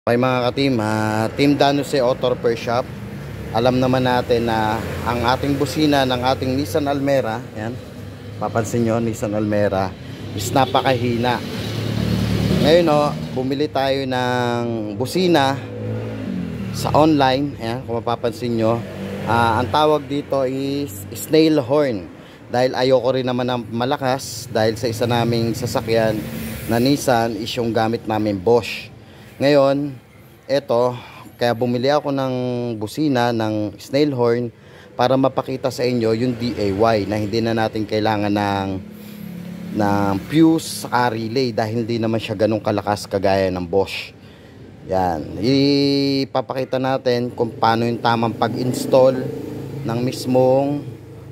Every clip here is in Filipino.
Okay mga ka-team, Team Danuse Auto Repair Shop. Alam naman natin na ang ating busina ng ating Nissan Almera, yan, papansin nyo, Nissan Almera is napakahina. Ngayon bumili tayo ng busina sa online, yan, kung mapapansin nyo. Ang tawag dito is snail horn. Dahil ayoko rin naman ng malakas, dahil sa isa naming sasakyan na Nissan is yung gamit namin Bosch. Ngayon, eto, kaya bumili ako ng busina ng snail horn para mapakita sa inyo yung DIY na hindi na natin kailangan ng fuse sa relay dahil hindi naman siya ganun kalakas kagaya ng Bosch. Yan, ipapakita natin kung paano yung tamang pag-install ng mismong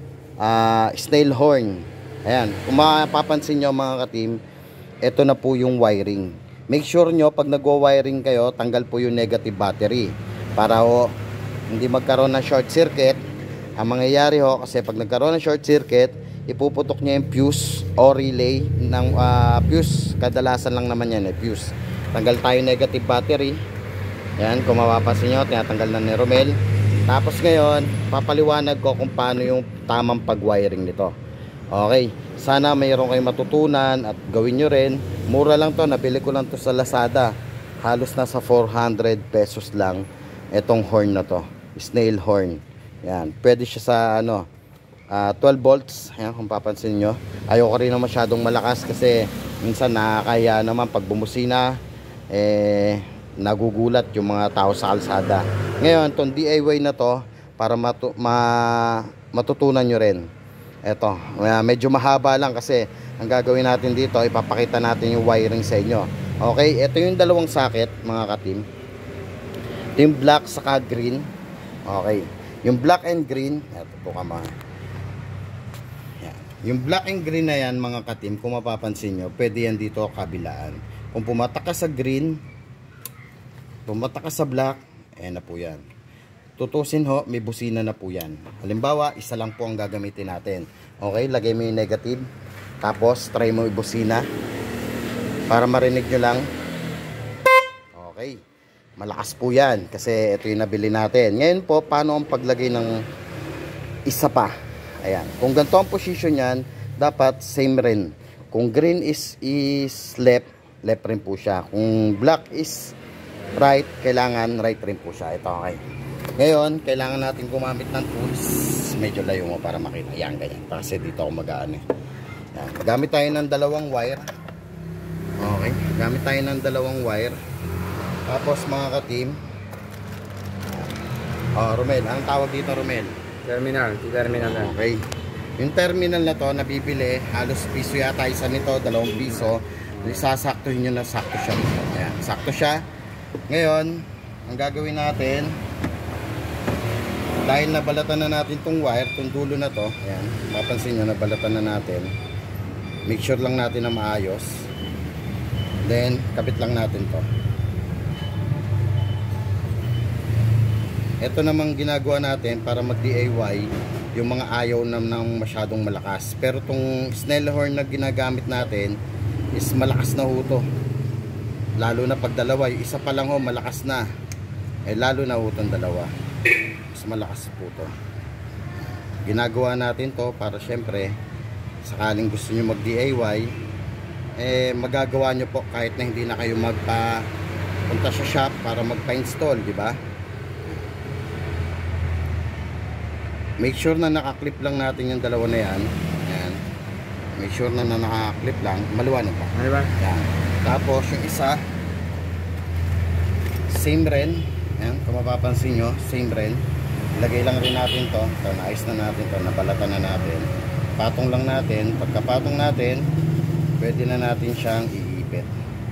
snail horn. Ayan, kung mapapansin nyo mga ka-team, ito na po yung wiring. Make sure nyo pag nagwa-wiring kayo, tanggal po yung negative battery para hindi magkaroon ng short circuit. Ang mangyayari kasi pag nagkaroon ng short circuit, ipuputok nyo yung fuse o relay ng fuse. Kadalasan lang naman yan fuse. Tanggal tayo negative battery. Yan, kung mapapansin nyo, tinatanggal na ni Romel. Tapos ngayon, papaliwanag ko kung paano yung tamang pag-wiring nito. Okay, sana mayroon kayong matutunan at gawin nyo rin. Mura lang to, nabili ko lang to sa Lazada. Halos nasa 400 pesos lang itong horn na to, snail horn. Yan, pwede siya sa 12 volts. Yan, kung papansin nyo. Ayoko rin na masyadong malakas kasi minsan nakakaya naman pag bumusina, nagugulat yung mga tao sa kalsada. Ngayon, itong DIY na to, para matutunan nyo rin. Eto, medyo mahaba lang kasi ang gagawin natin dito, ipapakita natin yung wiring sa inyo. Okay, ito yung dalawang socket mga ka-team. Ito yung black saka green. Okay, yung black and green, eto po kama. Yan. Yung black and green na yan mga ka-team, kung mapapansin nyo, pwede yan dito kabilaan. Kung pumatak ka sa green, pumatak ka sa black, na po yan. Tutusin may busina na po yan. Halimbawa, isa lang po ang gagamitin natin. Okay, lagay mo yung negative. Tapos, try mo yung busina. Para marinig nyo lang. Okay. Malakas po yan. Kasi ito yung nabili natin. Ngayon po, paano ang paglagay ng isa pa? Ayan. Kung ganito ang position yan, dapat same rin. Kung green is left, left rin po siya. Kung black is right, kailangan right rin po siya. Ito, okay. Ngayon, kailangan natin gumamit ng tools. Medyo layo mo para makita. Yan, ganyan. Kasi dito ako magaan Yan. Gamit tayo ng dalawang wire. Okay. Gamit tayo ng dalawang wire. Tapos mga ka-team. Romel. Anong tawag dito, Romel? Terminal. Terminal na. Okay. Yung terminal na to, nabibili. Halos piso yata isa nito. 2 piso. Isasaktuhin nyo na sakto siya. Ayan. Sakto siya. Ngayon, ang gagawin natin, dahil nabalatan na natin tong wire, tong dulo na to, ayan, mapansin nyo, nabalatan na natin. Make sure lang natin na maayos. Then, kapit lang natin to. Ito namang ginagawa natin para mag-DIY yung mga ayaw ng masyadong malakas. Pero tong snail horn na ginagamit natin is malakas na to. Lalo na pag dalawa, yung isa pa lang malakas na. Lalo na itong dalawa. Mas malakas po to. Ginagawa natin to para syempre sakaling gusto nyo mag DIY, magagawa nyo po kahit na hindi na kayo punta sa shop para magpa-install, di ba? Make sure na nakaklip lang natin yung dalawa na yan. Yan. Make sure na nakaklip lang. Maliwanag pa. Diba? Yan. Tapos yung isa, same rin. Yan, kung mapapansin nyo, same rin. Lagay lang rin natin to. Ito, naayos na natin to. Nabalatan na natin. Patong lang natin. Pagkapatong natin, pwede na natin siyang iipit.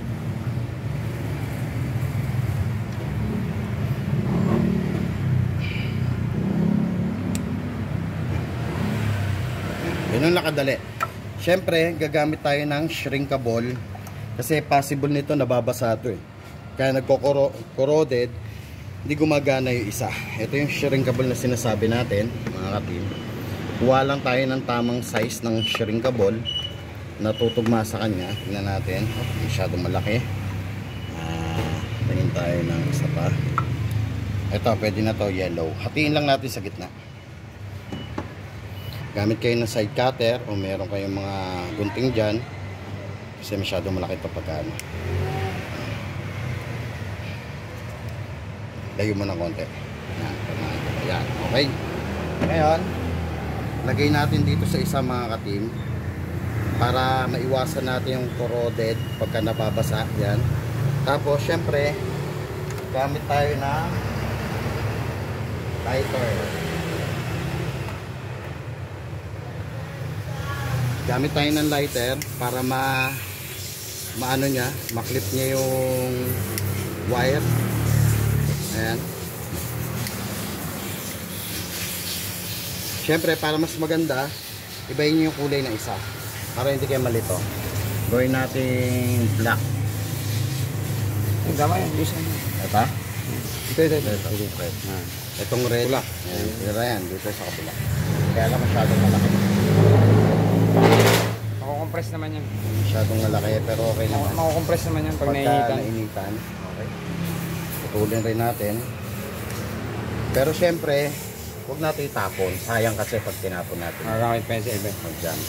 Ganun nakadali. Siyempre, gagamit tayo ng shrinkable. Kasi possible nito nababasa ito Kaya nagko-corroded, hindi gumagana yung isa. Ito yung shrinkable na sinasabi natin, mga ka-team. Kuha lang tayo ng tamang size ng shrinkable na tutugma sa kanya. Tingnan natin. Masyadong malaki. Tingin tayo ng isa pa. Ito, pwede na to, yellow. Hatiin lang natin sa gitna. Gamit kayo ng side cutter o meron kayong mga gunting dyan. Kasi masyado malaki ito pagka ano. Layo mo ng konti. Yan, yan, okay. Ngayon, lagay natin dito sa isa mga ka-team para maiwasan natin yung corroded pagka nababasa. Yan. Tapos, syempre, gamit tayo ng lighter. Gamit tayo ng lighter para maano niya, maklip niya yung wire. Ayan. Siyempre, para mas maganda, ibahin niyo yung kulay ng isa. Para hindi kayo malito. Gawin natin black. Tama yan, isa. Ito? Ito. Red. Itong red. Ayan, dito sa kabila. Kaya lang masyadong malaki. Makukompress naman yan. Masyadong malaki, pero okay naman. Makukompress naman yan pag Pagka nainitan. nainitan. Okay. Putulin rin natin. Pero syempre, huwag natin itapon. Sayang kasi pag tinapon natin. Magagamit pa yan sa iba. Mag-jam.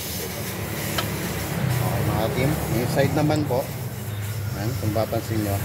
Okay mga team. Yung side naman po. Yan, kung papansin nyo.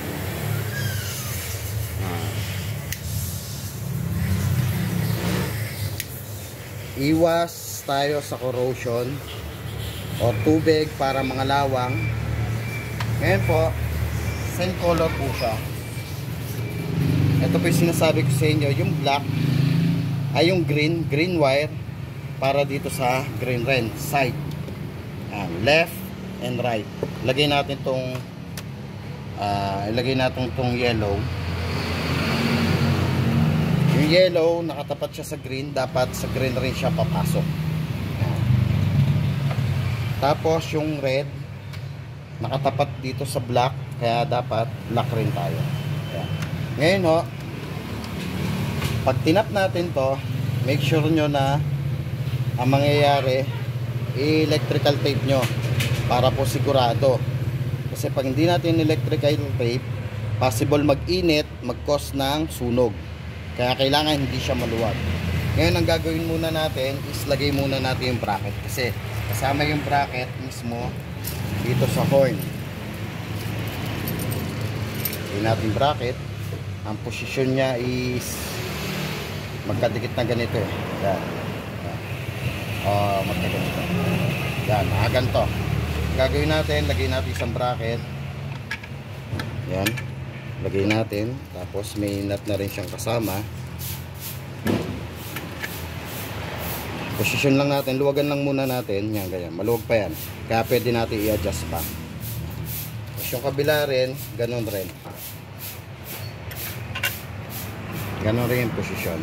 Iwas tayo sa corrosion o tubig para mga lawang. Ngayon po, same color po siya. Ito po yung sinasabi ko sa inyo, yung black ay yung green wire para dito sa green red side. Left and right. Lagay natin tong tong yellow. Yung yellow nakatapat siya sa green, dapat sa green rin siya papasok. Tapos yung red nakatapat dito sa black, kaya dapat black rin tayo. Ayan. Ngayon ho, pag tinap natin to, make sure nyo na ang mangyayari electrical tape nyo para po sigurado. Kasi pag hindi natin electrical tape, possible mag-init, mag-cause ng sunog. Kaya kailangan hindi siya maluwag. Ngayon ang gagawin muna natin is lagay muna natin yung bracket. Kasi kasama yung bracket mismo dito sa horn. Lagay natin bracket. Ang posisyon niya is magkadikit na ganito eh. Yan. Magkaganito. Yan, ganito. Gagawin natin, lagay natin isang bracket. Yan. Lagay natin. Tapos may nut na rin siyang kasama. Posisyon lang natin. Luwagan lang muna natin. Yan, ganyan. Maluwag pa yan. Kaya pwede natin i-adjust pa. Tapos yung kabila rin, ganun rin. Ganun rin yung posisyon.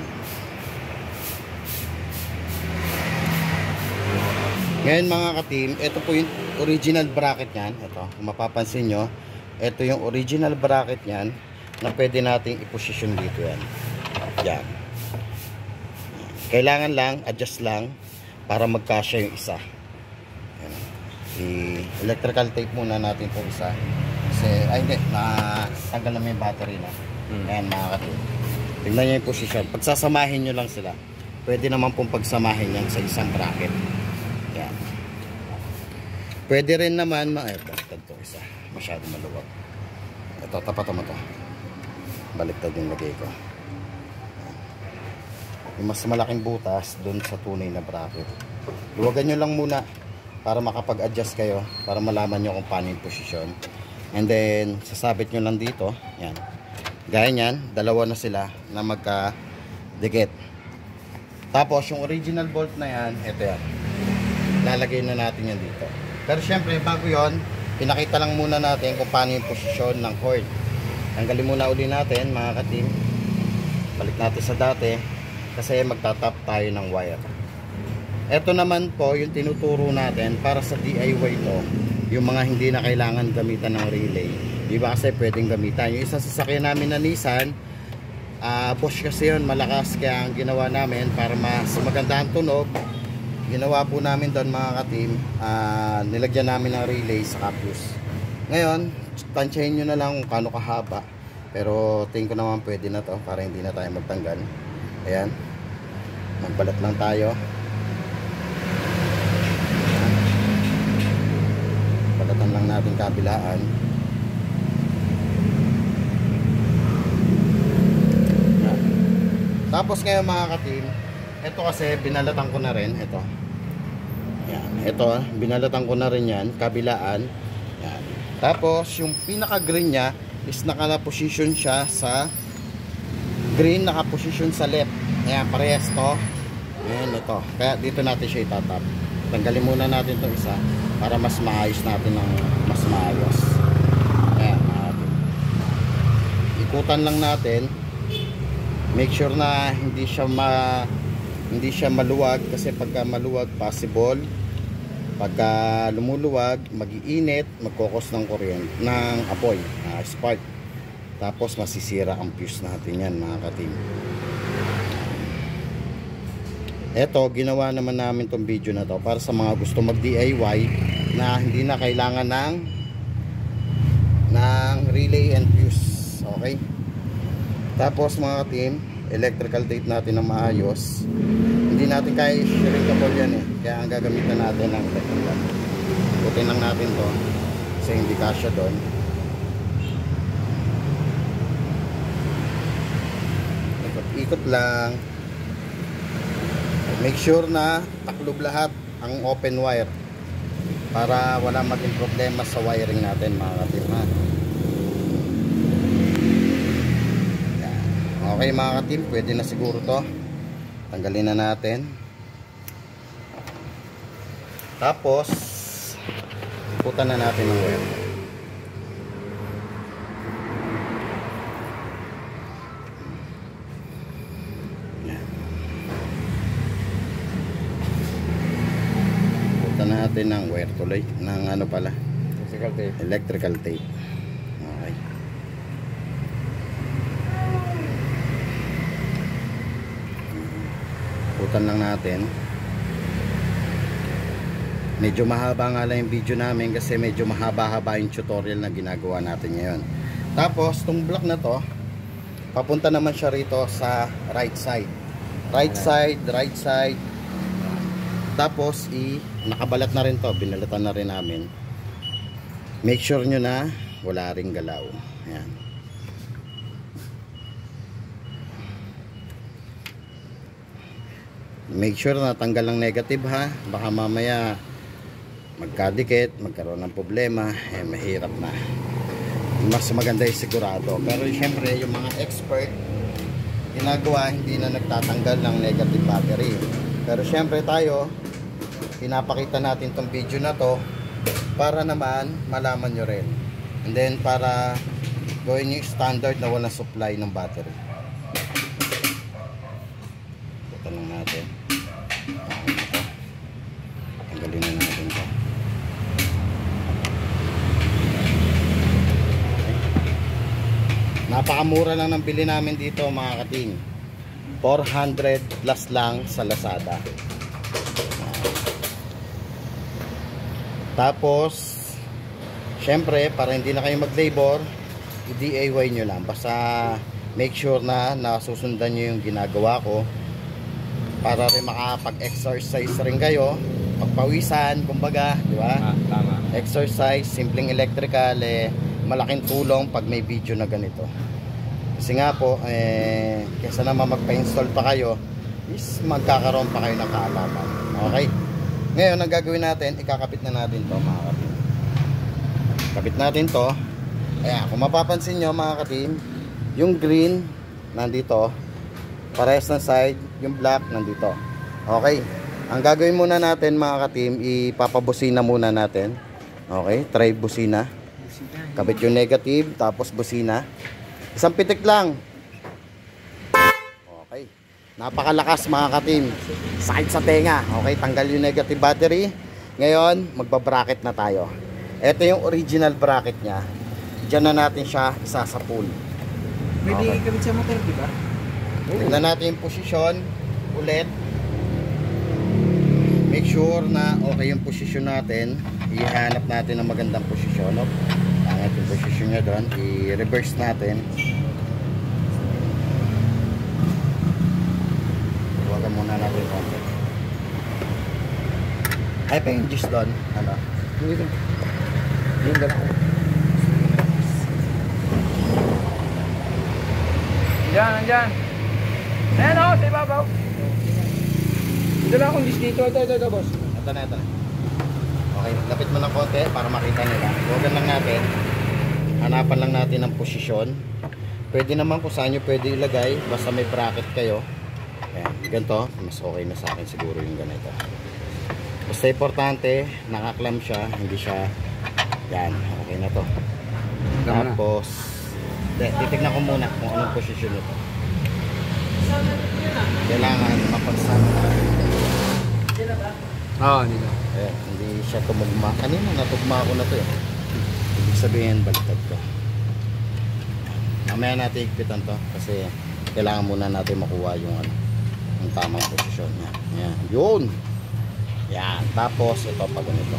Ngayon mga ka-team, ito po yung original bracket nyan. Ito, kung mapapansin nyo, ito yung original bracket nyan na pwede nating i-position dito yan. Yan. Kailangan lang, adjust lang para magkasya yung isa. Yan. I-electrical tape muna natin itong isa. Kasi, ay hindi, natanggal naman yung battery na. Ayan mga ka-team. Tingnan nyo yung position. Pagsasamahin nyo lang sila. Pwede naman pong pagsamahin yan sa isang bracket. Yan. Pwede rin naman, baliktad to isa. Masyado maluwag. Ito, tapat mo to. Baliktad yung lagay ko. Yung mas malaking butas doon sa tunay na bracket. Luwagan nyo lang muna para makapag-adjust kayo. Para malaman nyo kung paano yung posisyon. And then, sasabit nyo lang dito. Yan. Gaya nyan, dalawa na sila na magka-dikit. Tapos, yung original bolt na yan, ito yan. Lalagay na natin yan dito. Pero syempre, bago yon, pinakita lang muna natin kung paano yung posisyon ng cord. Tanggalin muna uli natin, mga ka-team. Balik natin sa dati, kasi magtatap tayo ng wire. Ito naman po, yung tinuturo natin para sa DIY to, yung mga hindi na kailangan gamitan ng relay. Diba kasi pwedeng gamitan. Yung isang sasakyan namin na Nissan, Bosch kasi yun, malakas. Kaya ang ginawa namin para mas maganda ang tunog, ginawa po namin doon mga ka-team, nilagyan namin ng relay sa fuse. Ngayon, tansyahin nyo na lang kung paano kahaba Pero tingin ko naman pwede na to para hindi na tayo magtanggal. Ayan. Magbalat lang tayo. Balatan lang natin kabilaan. Ayan. Tapos ngayon mga ka-team, ito kasi binalatan ko na rin. Ito. Ayan. Ito, binalatan ko na rin yan. Kabilaan. Ayan. Tapos yung pinaka-green nya is naka-position siya sa green, naka-position sa left. Ayan, parehas to. Ayan, ito. Kaya dito natin siya itatap. Tanggalin muna natin itong isa para mas maayos natin ng mas maayos. Ayan, ikutan lang natin. Make sure na hindi siya maluwag, kasi pagka maluwag, possible pagka lumuluwag, mag-iinit, magkokos ng kuryente, ng apoy, spark. Tapos masisira ang fuse natin yan mga ka-team. Eto, ginawa naman namin tong video na to para sa mga gusto mag DIY na hindi na kailangan ng relay and fuse. Okay? Tapos mga ka-team, electrical tape natin na maayos. Hindi natin kaya i-shrinkable yan eh. Kaya ang gagamitan natin ng electrical. Putin lang natin to kasi hindi kasya doon. Ikot lang. Make sure na taklob lahat ang open wire para wala maging problema sa wiring natin mga ka-team. Okay mga ka-team, pwede na siguro to. Tanggalin na natin. Tapos putan na natin ng wire. Putan natin ng wire tuloy ng ano pala, Electrical tape. electrical tape. Okay. Putan lang natin. Medyo mahaba nga lang yung video namin kasi medyo mahaba-haba yung tutorial na ginagawa natin ngayon. Tapos itong block na to, papunta naman siya rito sa right side. Right side. Tapos nakabalat na rin to, binalatan na rin namin. Make sure nyo na wala ring galaw. Ayan. Make sure na tanggal ang negative ha. Baka mamaya magkadikit, magkaroon ng problema, mahirap na. Mas maganda yung sigurado. Pero syempre yung mga expert ginagawa, hindi na nagtatanggal ng negative battery. Pero syempre tayo, pinapakita natin tong video na to para naman malaman nyo rin. And then para gawin yung standard na walang supply ng battery. Ito lang natin. Tanggalin na natin ito. Napakamura lang ng bili namin dito mga ka-team. 400 plus lang sa Lazada. Tapos syempre para hindi na kayo mag-labor, i-DIY nyo lang. Basta make sure na nasusundan nyo yung ginagawa ko para rin makapag-exercise rin kayo, pagpawisan kumbaga, di ba? Tama. Exercise, simpleng electrical, malaking tulong pag may video na ganito. Kasi nga po, kaysa naman magpa-install pa kayo, is magkakaroon pa kayo ng kaalaman. Okay? Ngayon, ang gagawin natin, ikakapit na natin to mga ka-team. Kapit natin to. Ayan, kung mapapansin nyo mga ka-team, yung green nandito, parehas ng side, yung black nandito. Okay? Ang gagawin muna natin mga ka-team, ipapabusina muna natin. Okay? Try busina. Kabit yung negative, tapos busina. Isang pitik lang. Okay. Napakalakas mga ka-team. Sakit sa tenga. Okay, tanggal yung negative battery. Ngayon, magbabracket na tayo. Ito yung original bracket nya. Diyan na natin siya isa sa pool. Pwede ikabit sa motor, di ba? Tignan natin yung posisyon ulit. Make sure na okay yung posisyon natin. Ihanap natin ang magandang posisyon. Pangit yung posisyon nya doon. I-reverse natin. Ay pa yung juice doon. Ano? Dito. Yung dala ko. Andyan. Ayan o, sa ibabaw. Dala akong dish dito. Ito, boss. Ito na. Okay, lapit mo ng konti para makita nila. Huwagan lang natin. Hanapan lang natin ang posisyon. Pwede naman kung saan nyo pwede ilagay. Basta may bracket kayo. Ayan, ganito. Mas okay na sa akin siguro yung ganito. Basta importante, nakaklam siya. Hindi siya, yan, okay na to. Tapos, titignan ko muna kung anong posisyon ito. Kailangan mapagsama natin. Oo, dito. Ayan, hindi siya tumugma. Kanina natugma ako na to eh. Ibig sabihin, baliktad ko. Mamaya natin higpitan to kasi kailangan muna natin makuha yung ano, yung tamang posisyon niya. Yan. Yun! Yan. Tapos, ito pa ganito.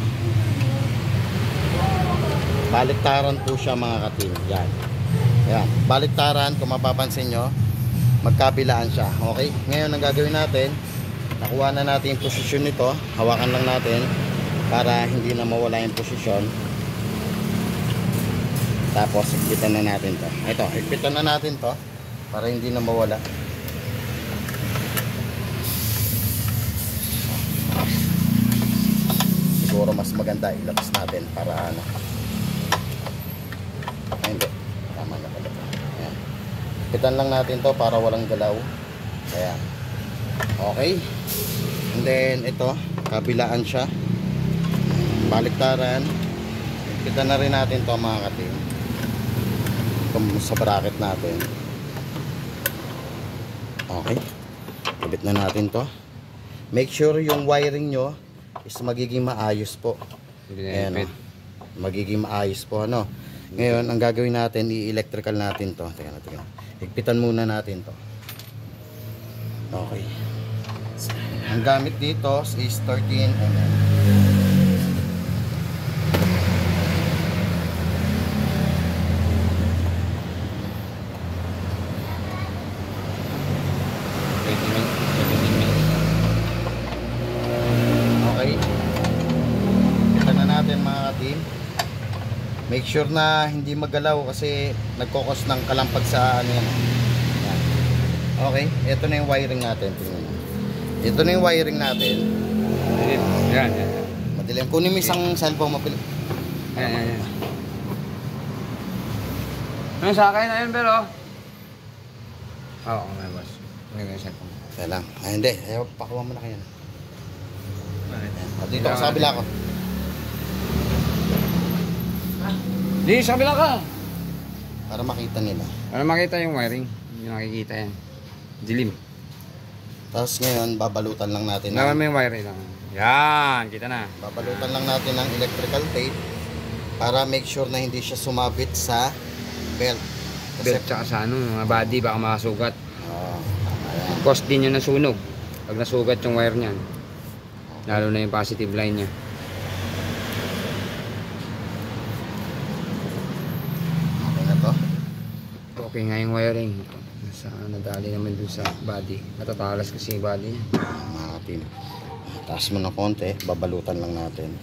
Baliktaran po siya mga katim. Yan. Yan. Baliktaran, kung mapapansin nyo, magkabilaan siya. Okay? Ngayon, ang gagawin natin, nakuha na natin yung posisyon nito. Hawakan lang natin para hindi na mawala yung posisyon. Tapos, higpitan na natin to. Ito, higpitan na natin to para hindi na mawala. Siguro mas maganda ilabas natin para ano. Ay, hindi. Tama na pala. Ayan. Higpitan lang natin to para walang galaw. Ayan. Okay. And then, ito, kabilaan siya. Baliktaran. Higpitan na rin natin to mga katim. Sa bracket natin. Okay. Kabit na natin to. Make sure yung wiring nyo is magiging maayos po. Ayan, magiging maayos po ano. Ngayon ang gagawin natin, i-electrical natin to. Teka. Higpitan muna natin to. Okay. Ang gamit dito is 13 mm. Make sure na hindi magalaw kasi nagkokos ng kalampag sa ano yan. Yan. Okay, ito na yung wiring natin. Tingnan mo. Ito na yung wiring natin. Yan. Madilim. Kunin mo isang cellphone mapili. Yan. Ano sa akin? Ayun, pero. Oo, may boss. May cellphone. Kaya lang. Ay, hindi. Pakuha mo na kayo. At dito ka sa kabila ko. Di, sa kabila ka. Para makita nila. Para makita yung wiring. Hindi nakikita yan. Dilim. Tapos ngayon, babalutan lang natin. Lawan mo yung wiring lang. Yan, kita na. Babalutan lang natin ng electrical tape para make sure na hindi siya sumabit sa belt. Kasi, Belt tsaka sa ano, mga body, baka makasugat. ayan. Cost din yun ng sunog. Pag nasugat yung wire niyan. Lalo na yung positive line niya. Okay na to. Okay nga yung wiring. Nadali naman dun sa body. Natatalas kasi yung body niya. Mga team. Taas mo ng konti, babalutan lang natin.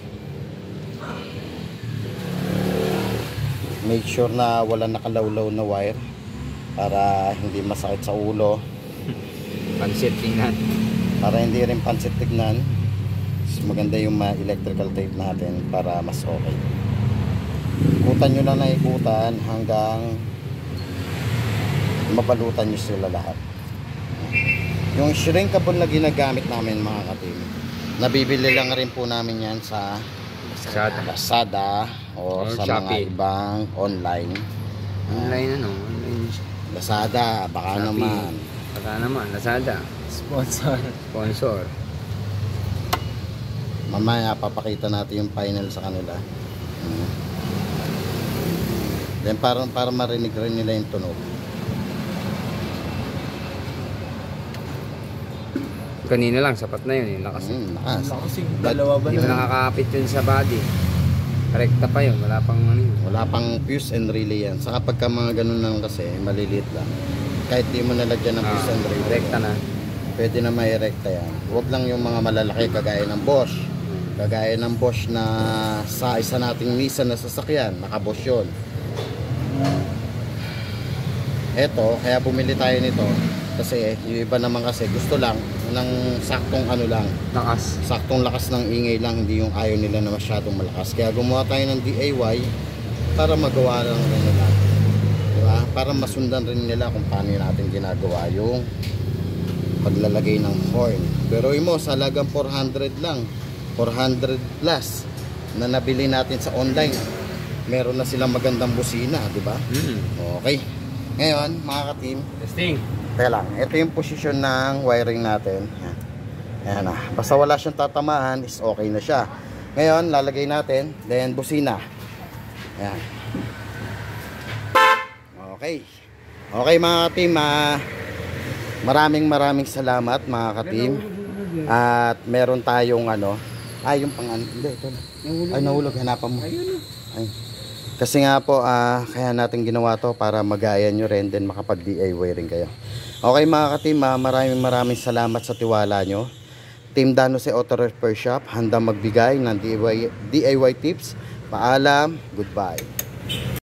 Make sure na wala nakalawlaw na wire para hindi masakit sa ulo. Pansit tingnan. Para hindi rin pansit tignan. Maganda yung electrical tape natin para mas okay. Ikutan nyo lang na ikutan hanggang mabalutan nyo sila lahat. Yung shrinkable na ginagamit namin mga katim, nabibili lang rin po namin yan sa Lazada o sa Shopee. mga ibang online. Online ano? Online. Lazada, baka Shopee. naman. Baka naman, Lazada. Sponsor. Mamaya papakita natin yung final sa kanila. Then para marinig rin nila yung tunog. Kanina lang, sapat na yun. Yung lakas. Lakas. Dalawa ba Hindi mo nakakapit yun sa body. Rekta pa yun. Wala pang ano yun. Wala pang fuse and relay yan. Saka pagka mga ganun lang kasi, maliliit lang. Kahit di mo nalagyan ng fuse and relay. Rekta na. Pwede na may rekta yan. Huwag lang yung mga malalaki kagaya ng Bosch. Kagaya ng Bosch na sa isa nating Nissan na sasakyan, naka-Bosch yun. Eto, kaya bumili tayo nito kasi yung iba naman kasi gusto lang ng saktong ano lang, saktong lakas ng ingay lang, hindi yung ayaw nila na masyadong malakas. Kaya gumawa tayo ng DIY para magawa lang rin nila, diba? Para masundan rin nila kung paano natin ginagawa yung paglalagay ng horn. Pero mo sa halagang 400 lang, 400 plus na nabili natin sa online, meron na silang magandang busina, diba? Okay. Ngayon, mga ka-team, Testing. kaya lang, ito yung posisyon ng wiring natin. Yan. Ayan na. Basta wala siyang tatamaan, is okay na siya. Ngayon, lalagay natin, then busina. Ayan. Okay. Okay mga ka-team, maraming salamat mga ka-team. At meron tayong ano, yung hindi, ito. Ay, nahulog, hanapan mo. Ay. Kasi nga po, kaya natin ginawa to para magaya nyo rin, then makapag-DIY rin kayo. Okay mga ka-team, maraming salamat sa tiwala nyo. Team Dan Jose Auto Repair Shop, handang magbigay ng DIY tips. Paalam, goodbye.